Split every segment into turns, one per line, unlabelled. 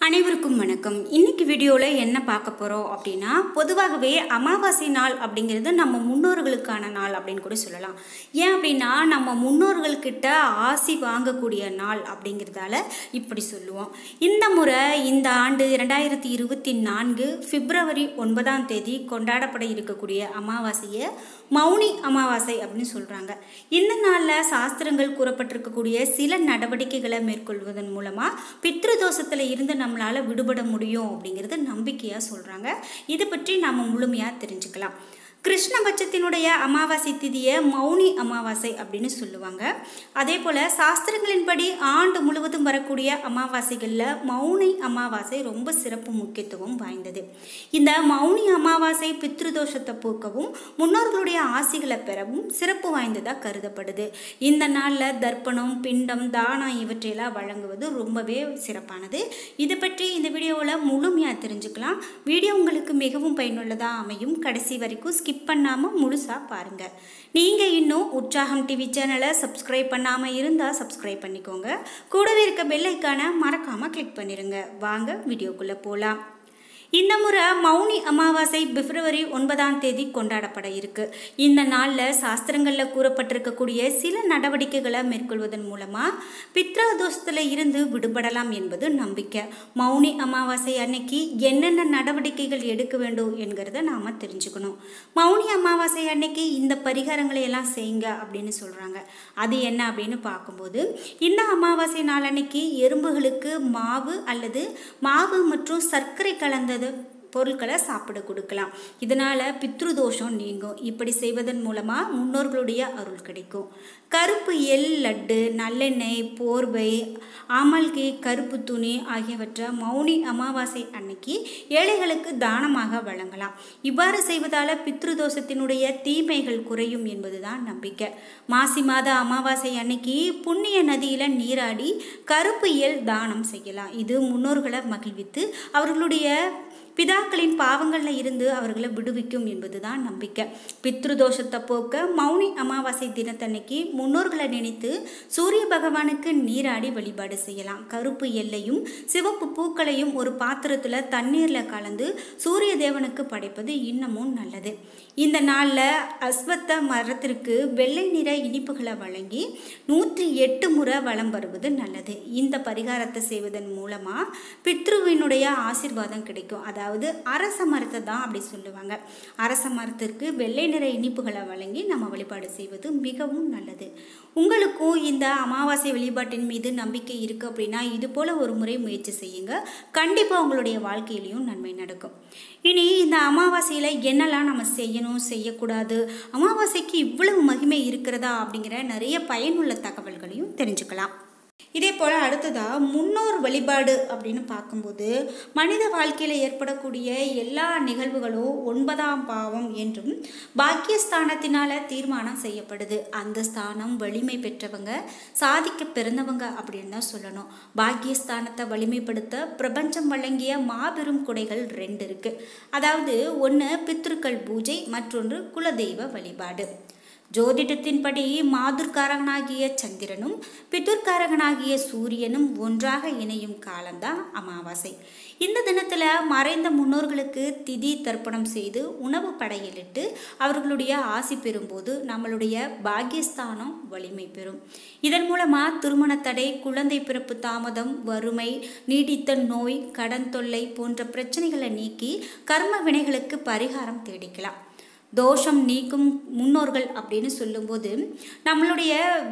அனைவருக்கும் வணக்கம். இன்னைக்கு வீடியோவில் என்ன பார்க்க போகிறோம் அப்படின்னா, பொதுவாகவே அமாவாசை நாள் அப்படிங்கிறது நம்ம முன்னோர்களுக்கான நாள் அப்படின்னு கூட சொல்லலாம். ஏன் அப்படின்னா, நம்ம முன்னோர்கள்கிட்ட ஆசி வாங்கக்கூடிய நாள் அப்படிங்கிறதால இப்படி சொல்லுவோம். இந்த முறை இந்த ஆண்டு 2024 பிப்ரவரி 9ஆம் தேதி கொண்டாடப்பட இருக்கக்கூடிய அமாவாசையை மௌனி அமாவாசை அப்படின்னு சொல்கிறாங்க. இந்த நாளில் சாஸ்திரங்கள் கூறப்பட்டிருக்கக்கூடிய சில நடவடிக்கைகளை மேற்கொள்வதன் மூலமாக பித்ருதோஷத்தில் இருந்து நம்மளால் விடுபட முடியும் அப்படிங்கிறது நம்பிக்கையாக சொல்கிறாங்க. இதை பற்றி நாம் முழுமையாக தெரிஞ்சுக்கலாம். கிருஷ்ணபட்சத்தினுடைய அமாவாசை திதியை மௌனி அமாவாசை அப்படின்னு சொல்லுவாங்க. அதே போல் சாஸ்திரங்களின்படி ஆண்டு முழுவதும் வரக்கூடிய அமாவாசைகளில் மௌனி அமாவாசை ரொம்ப சிறப்பு முக்கியத்துவம் வாய்ந்தது. இந்த மௌனி அமாவாசை பித்ருதோஷத்தை போக்கவும் முன்னோர்களுடைய ஆசிகளை பெறவும் சிறப்பு வாய்ந்ததாக கருதப்படுது. இந்த நாளில் தர்ப்பணம், பிண்டம், தானம் இவற்றையெல்லாம் வழங்குவது ரொம்பவே சிறப்பானது. இதை பற்றி இந்த வீடியோவில் முழுமையாக தெரிஞ்சுக்கலாம். வீடியோ உங்களுக்கு மிகவும் பயனுள்ளதாக அமையும். கடைசி வரைக்கும் ஸ்கிப் பண்ணாமல் முழுசாக பாருங்கள். நீங்கள் இன்னும் உற்சாகம் டிவி சேனலை சப்ஸ்கிரைப் பண்ணாமல் இருந்தால் சப்ஸ்கிரைப் பண்ணிக்கோங்க. கூடவே இருக்க பெல் ஐக்கானை மறக்காமல் கிளிக் பண்ணிடுங்க. வாங்க வீடியோக்குள்ளே போகலாம். இந்த முறை மௌனி அமாவாசை பிப்ரவரி 9ஆம் தேதி கொண்டாடப்பட இருக்கு. இந்த நாளில் சாஸ்திரங்களில் கூறப்பட்டிருக்கக்கூடிய சில நடவடிக்கைகளை மேற்கொள்வதன் மூலமாக பித்ருதோஷத்தில் இருந்து விடுபடலாம் என்பது நம்பிக்கை. மௌனி அமாவாசை அன்னைக்கு என்னென்ன நடவடிக்கைகள் எடுக்க வேண்டும் என்கிறத நாம் தெரிஞ்சுக்கணும். மௌனி அமாவாசை அன்னைக்கு இந்த பரிகாரங்களை எல்லாம் செய்யுங்க அப்படின்னு சொல்கிறாங்க. அது என்ன அப்படின்னு பார்க்கும்போது, இந்த அமாவாசை நாள் அன்னைக்கு எறும்புகளுக்கு மாவு அல்லது மாவு மற்றும் சர்க்கரை கலந்த பொருட்களை சாப்பிட கொடுக்கலாம். இதனால் பித்ருதோஷம் நீங்கும். இப்படி செய்வதன் மூலமாக முன்னோர்களுடைய அருள் கிடைக்கும். கருப்பு எள் லட்டு, நல்லெண்ணெய், போர்வை, ஆமல்கி, கருப்பு துணி ஆகியவற்றை மௌனி அமாவாசை அன்னைக்கு ஏழைகளுக்கு தானமாக வழங்கலாம். இவ்வாறு செய்வதால் பித்ருதோஷத்தினுடைய தீமைகள் குறையும் என்பதுதான் நம்பிக்கை. மாசி மாத அமாவாசை அன்னைக்கு புண்ணிய நதியில் நீராடி கருப்பு எள் தானம் செய்யலாம். இது முன்னோர்களை மகிழ்வித்து அவர்களுடைய பிதாக்களின் பாவங்களில் இருந்து அவர்களை விடுவிக்கும் என்பதுதான் நம்பிக்கை. பித்ருதோஷத்தை போக்க மௌனி அமாவாசை தினத்தன்னைக்கு முன்னோர்களை நினைத்து சூரிய பகவானுக்கு நீராடி வழிபாடு செய்யலாம். கருப்பு எல்லையும் சிவப்பு பூக்களையும் ஒரு பாத்திரத்தில் தண்ணீரில் கலந்து சூரிய தேவனுக்கு படைப்பது இன்னமும் நல்லது. இந்த நாளில் அஸ்வத்த மரத்திற்கு வெள்ளை நிற இனிப்புகளை வழங்கி 108 முறை வலம் வருவது நல்லது. இந்த பரிகாரத்தை செய்வதன் மூலமாக பித்ருவினுடைய ஆசீர்வாதம் கிடைக்கும். அதாவது அரச மரத்தை தான் அப்படி சொல்லுவாங்க. அரச மரத்திற்கு வெள்ளை நிற இனிப்புகளை வழங்கி நம்ம வழிபாடு செய்வது மிகவும் நல்லது. உங்களுக்கும் இந்த அமாவாசை வழிபாட்டின் மீது நம்பிக்கை இருக்குது அப்படின்னா இது போல் ஒரு முறை முயற்சி செய்யுங்க. கண்டிப்பாக உங்களுடைய வாழ்க்கையிலையும் நன்மை நடக்கும். இனி இந்த அமாவாசையில் என்னெல்லாம் நம்ம செய்யணும், செய்யக்கூடாது, அமாவாசைக்கு இவ்வளவு மகிமை இருக்கிறதா அப்படிங்கிற நிறைய பயனுள்ள தகவல்களையும் தெரிஞ்சுக்கலாம். இதே போல் அடுத்ததாக முன்னோர் வழிபாடு அப்படின்னு பார்க்கும்போது, மனித வாழ்க்கையில் ஏற்படக்கூடிய எல்லா நிகழ்வுகளும் 9ஆம் பாவம் என்றும் பாக்கியஸ்தானத்தினால் தீர்மானம் செய்யப்படுது. அந்த ஸ்தானம் வலிமை பெற்றவங்க, சாதிக்க பிறந்தவங்க அப்படின்னு தான் சொல்லணும். பாக்கியஸ்தானத்தை வலிமைப்படுத்த பிரபஞ்சம் வழங்கிய மாபெரும் கொடைகள் 2 இருக்குது. அதாவது ஒன்று பித்ருக்கள் பூஜை, மற்றொன்று குலதெய்வ வழிபாடு. ஜோதிடத்தின்படி மாதுர்காரகனாகிய சந்திரனும் பிதுர்காரகனாகிய சூரியனும் ஒன்றாக இணையும் காலம்தான் அமாவாசை. இந்த தினத்தில் மறைந்த முன்னோர்களுக்கு திதி தர்ப்பணம் செய்து உணவு படையலிட்டு அவர்களுடைய ஆசி பெறும்போது நம்மளுடைய பாக்கியஸ்தானம் வலிமை பெறும். இதன் மூலமாக திருமண தடை, குழந்தை பிறப்பு தாமதம், வறுமை, நீடித்த நோய், கடன் தொல்லை போன்ற பிரச்சனைகளை நீக்கி கர்ம வினைகளுக்கு பரிகாரம் தேடிக்கலாம். தோஷம் நீக்கும் முன்னோர்கள் அப்படின்னு சொல்லும்போது, நம்மளுடைய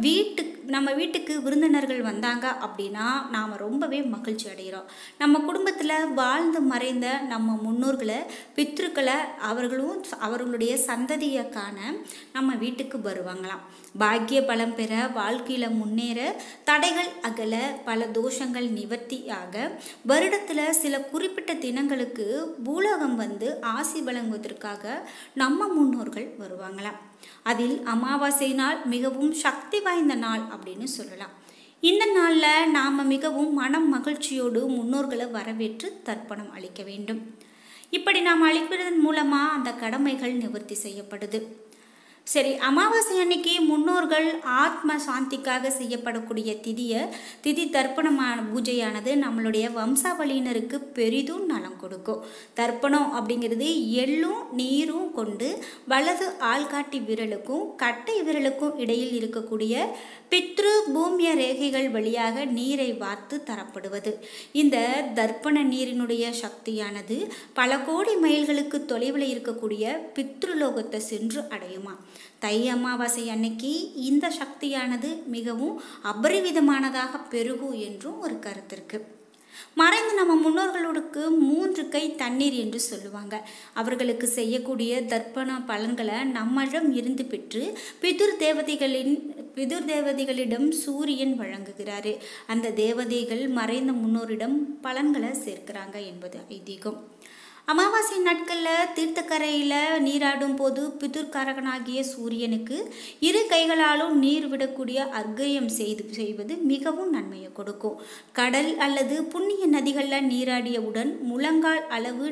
நம்ம வீட்டுக்கு விருந்தினர்கள் வந்தாங்க அப்படின்னா நாம் ரொம்பவே மகிழ்ச்சி அடைகிறோம். நம்ம குடும்பத்தில் வாழ்ந்து மறைந்த நம்ம முன்னோர்களை, பித்ருக்களை அவர்களும் அவர்களுடைய சந்ததியை காண நம்ம வீட்டுக்கு வருவாங்களாம். பாக்கிய பலம் பெற, வாழ்க்கையில் முன்னேற, தடைகள் அகல, பல தோஷங்கள் நிவர்த்தி ஆக வருடத்தில் சில குறிப்பிட்ட தினங்களுக்கு பூலோகம் வந்து ஆசி வழங்குவதற்காக நம்ம முன்னோர்கள் வருவாங்களாம். அதில் அமாவாசை நாள் மிகவும் சக்தி வாய்ந்த நாள் அப்படின்னு சொல்லலாம். இந்த நாளில் நாம் மிகவும் மனம் மகிழ்ச்சியோடு முன்னோர்களை வரவேற்று தர்ப்பணம் அளிக்க வேண்டும். இப்படி நாம் அளிப்பதன் மூலமாக அந்த கடமைகள் நிவர்த்தி செய்யப்படுது. சரி, அமாவாசை அன்னைக்கு முன்னோர்கள் ஆத்ம சாந்திக்காக செய்யப்படக்கூடிய திதி தர்ப்பணமான பூஜையானது நம்மளுடைய வம்சாவளியினருக்கு பெரிதும் நலம் கொடுக்கும். தர்ப்பணம் அப்படிங்கிறது எள்ளும் நீரும் கொண்டு வலது ஆள்காட்டி விரலுக்கும் கட்டை விரலுக்கும் இடையில் இருக்கக்கூடிய பித்ரு பூமிய ரேகைகள் வழியாக நீரை வார்த்து தரப்படுவது. இந்த தர்ப்பண நீரினுடைய சக்தியானது பல கோடி மைல்களுக்கு தொலைவில் இருக்கக்கூடிய பித்ருலோகத்தை சென்று அடையுமா. தை அமாவாசை அன்னைக்கு இந்த சக்தியானது மிகவும் அபரிவிதமானதாக பெருகும் என்றும் ஒரு கருத்து இருக்கு. மறைந்து நம்ம முன்னோர்களுக்கு 3 கை தண்ணீர் என்று சொல்லுவாங்க. அவர்களுக்கு செய்யக்கூடிய தர்ப்பண பலன்களை நம்மிடம் இருந்து பெற்று பிதுர் தேவதைகளிடம் சூரியன் வழங்குகிறாரு. அந்த தேவதைகள் மறைந்த முன்னோரிடம் பலன்களை சேர்க்கிறாங்க என்பது ஐதீகம். அமாவாசை நாட்களில் தீர்த்தக்கரையில் நீராடும் போது பிதுர்காரகனாகிய சூரியனுக்கு 2 கைகளாலும் நீர் விடக்கூடிய அர்க்கயம் செய்வது மிகவும் நன்மையை கொடுக்கும். கடல் அல்லது புண்ணிய நதிகளில் நீராடியவுடன் முழங்கால் அளவு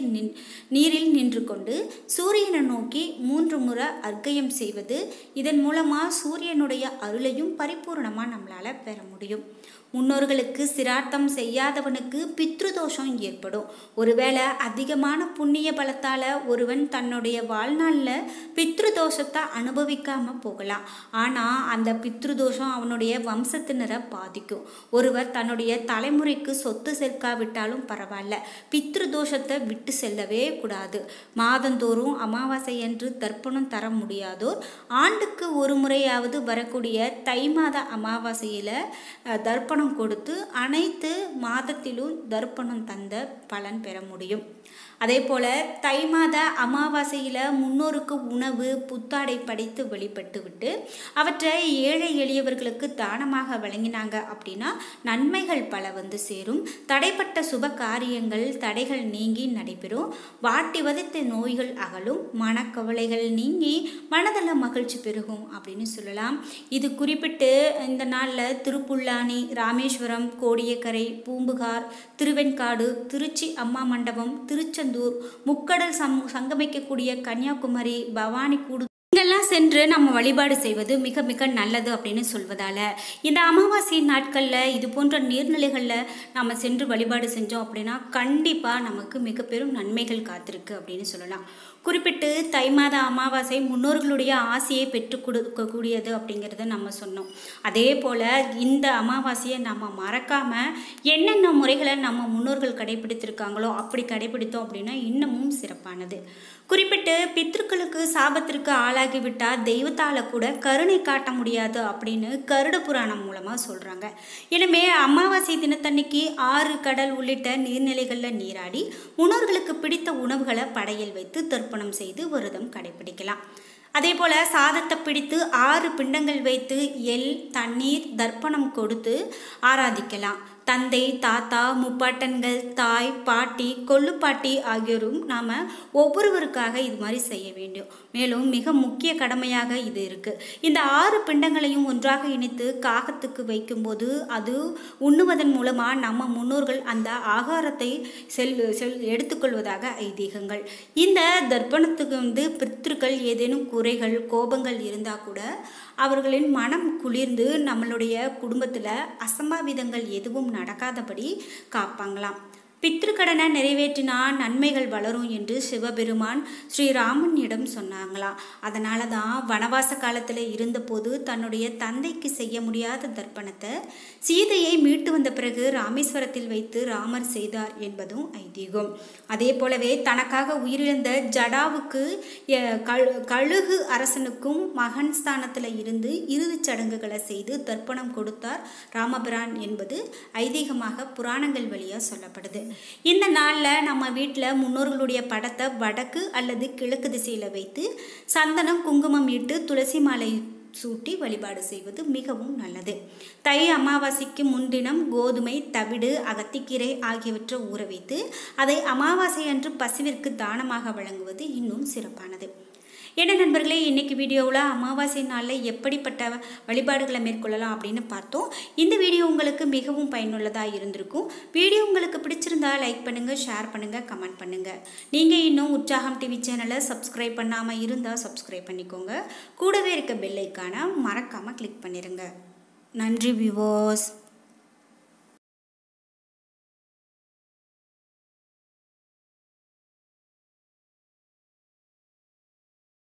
நீரில் நின்று கொண்டு சூரியனை நோக்கி 3 முறை அர்க்கயம் செய்வது, இதன் மூலமாக சூரியனுடைய அருளையும் பரிபூர்ணமாக நம்மளால் பெற முடியும். முன்னோர்களுக்கு சிரார்த்தம் செய்யாதவனுக்கு பித்ருதோஷம் ஏற்படும். ஒருவேளை அதிகமான புண்ணிய பலத்தால் ஒருவன் தன்னுடைய வாழ்நாளில் பித்ருதோஷத்தை அனுபவிக்காமல் போகலாம். ஆனால் அந்த பித்ருதோஷம் அவனுடைய வம்சத்தினரை பாதிக்கும். ஒருவர் தன்னுடைய தலைமுறைக்கு சொத்து சேர்க்காவிட்டாலும் பரவாயில்ல, பித்ருதோஷத்தை விட்டு செல்லவே கூடாது. மாதந்தோறும் அமாவாசை என்று தர்ப்பணம் தர முடியாதோர் ஆண்டுக்கு ஒரு முறையாவது வரக்கூடிய தை மாத அமாவாசையில் தர்ப்பணம் கொடுத்து அனைத்து மாதத்திலும் தர்ப்பணம் தந்த பலன் பெற முடியும். அதே போல் தை மாத அமாவாசையில் முன்னோருக்கு உணவு புத்தாடை படைத்து வழிபட்டு விட்டு அவற்றை ஏழை எளியவர்களுக்கு தானமாக வழங்கினாங்க அப்படின்னா நன்மைகள் பல வந்து சேரும். தடைப்பட்ட சுப காரியங்கள் தடைகள் நீங்கி நடைபெறும். வாட்டி வதைத்த நோய்கள் அகலும். மனக்கவலைகள் நீங்கி மனதள மகிழ்ச்சி பெருகும் அப்படின்னு சொல்லலாம். இது குறிப்பிட்டு இந்த நாளில் திருப்புல்லானி, ராமேஸ்வரம், கோடியக்கரை, பூம்புகார், திருவெண்காடு, திருச்சி அம்மா மண்டபம், திருச்செந்தூர், முக்கடல் சங்கமிக்கக்கூடிய கன்னியாகுமரி, பவானி கூடு இங்கெல்லாம் சென்று நம்ம வழிபாடு செய்வது மிக மிக நல்லது அப்படின்னு சொல்வதால் இந்த அமாவாசை நாட்களில் இது போன்ற நீர்நிலைகளில் நம்ம சென்று வழிபாடு செஞ்சோம் அப்படின்னா கண்டிப்பாக நமக்கு மிக பெரும் நன்மைகள் காத்திருக்கு அப்படின்னு சொல்லலாம். குறிப்பிட்டு தை மாத அமாவாசை முன்னோர்களுடைய ஆசையை பெற்றுக் கொடுக்கக்கூடியது அப்படிங்கிறத நம்ம சொன்னோம். அதே போல் இந்த அமாவாசையை நம்ம மறக்காமல் என்னென்ன முறைகளை நம்ம முன்னோர்கள் கடைபிடித்திருக்காங்களோ அப்படி கடைபிடித்தோம் அப்படின்னா இன்னமும் சிறப்பானது. குறிப்பிட்டு பித்ருக்களுக்கு சாபத்திற்கு ஆளாகிவிட்டால் தெய்வத்தால் கூட கருணை காட்ட முடியாது அப்படின்னு கருட புராணம் மூலமாக சொல்கிறாங்க. எனவே அமாவாசை தினத்தன்னைக்கு 6 கடல் உள்ளிட்ட நீர்நிலைகளில் நீராடி முன்னோர்களுக்கு பிடித்த உணவுகளை படையல் வைத்து தர்ப்பணம் செய்து விரதம் கடைபிடிக்கலாம். அதே போல் சாதத்தை பிடித்து 6 பிண்டங்கள் வைத்து எள் தண்ணீர் தர்ப்பணம் கொடுத்து ஆராதிக்கலாம். தந்தை, தாத்தா, முப்பாட்டன்கள், தாய், பாட்டி, கொள்ளுப்பாட்டி ஆகியோரும் நாம் ஒவ்வொருவருக்காக இது மாதிரி செய்ய வேண்டும். மேலும் மிக முக்கிய கடமையாக இது இருக்குது. இந்த 6 பிண்டங்களையும் ஒன்றாக இணைத்து காகத்துக்கு வைக்கும்போது அது உண்ணுவதன் மூலமாக நம்ம முன்னோர்கள் அந்த ஆகாரத்தை எடுத்துக்கொள்வதாக ஐதீகங்கள். இந்த தர்ப்பணத்துக்கு பித்ருக்கள் ஏதேனும் குறைகள் கோபங்கள் இருந்தால் கூட அவர்களின் மனம் குளிர்ந்து நம்மளுடைய குடும்பத்தில் அசம்பாவிதங்கள் எதுவும் நடக்காதபடி காப்பாங்களாம். பித்ருக்கடனை நிறைவேற்றினா நன்மைகள் வளரும் என்று சிவபெருமான் ஸ்ரீராமனிடம் சொன்னாங்களாம். அதனால தான் வனவாச காலத்தில் இருந்தபோது தன்னுடைய தந்தைக்கு செய்ய முடியாத தர்ப்பணத்தை சீதையை மீட்டு வந்த பிறகு ராமேஸ்வரத்தில் வைத்து ராமர் செய்தார் என்பதும் ஐதீகம். அதே போலவே தனக்காக உயிரிழந்த ஜடாவுக்கு கழுகு அரசனுக்கும் மகன் ஸ்தானத்தில் இருந்து இறுதிச் சடங்குகளை செய்து தர்ப்பணம் கொடுத்தார் ராமபிரான் என்பது ஐதீகமாக புராணங்கள் வழியாக சொல்லப்படுது. இந்த நாளில் நம்ம வீட்டில் முன்னோர்களுடைய படத்தை வடக்கு அல்லது கிழக்கு திசையில் வைத்து சந்தனம் குங்குமம் இட்டு துளசி மாலை சூட்டி வழிபாடு செய்வது மிகவும் நல்லது. தை அமாவாசைக்கு முன்தினம் கோதுமை, தவிடு, அகத்திக்கீரை ஆகியவற்றை ஊற வைத்து அதை அமாவாசை அன்று பசுவிற்கு தானமாக வழங்குவது இன்னும் சிறப்பானது. என்ன நண்பர்களே, இன்றைக்கி வீடியோவில் அமாவாசை நாளில் எப்படிப்பட்ட வழிபாடுகளை மேற்கொள்ளலாம் அப்படின்னு பார்த்தோம். இந்த வீடியோ உங்களுக்கு மிகவும் பயனுள்ளதாக இருந்திருக்கும். வீடியோ உங்களுக்கு பிடிச்சிருந்தா லைக் பண்ணுங்கள், ஷேர் பண்ணுங்கள், கமெண்ட் பண்ணுங்கள். நீங்கள் இன்னும் உற்சாகம் டிவி சேனலை சப்ஸ்கிரைப் பண்ணாமல் இருந்தால் சப்ஸ்கிரைப் பண்ணிக்கோங்க. கூடவே இருக்க பெல் ஐக்கானை மறக்காமல் கிளிக் பண்ணிடுங்க. நன்றி வியூவர்ஸ்.